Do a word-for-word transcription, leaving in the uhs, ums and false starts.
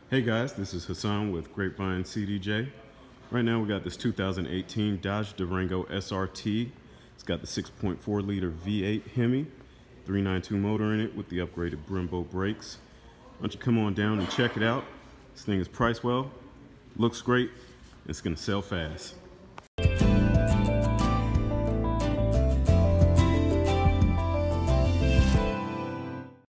Hey guys, this is Hassan with Grapevine D C J. Right now we got this two thousand eighteen Dodge Durango S R T. It's got the six point four liter V eight Hemi, three ninety-two motor in it with the upgraded Brembo brakes. Why don't you come on down and check it out. This thing is priced well, looks great, and it's gonna sell fast.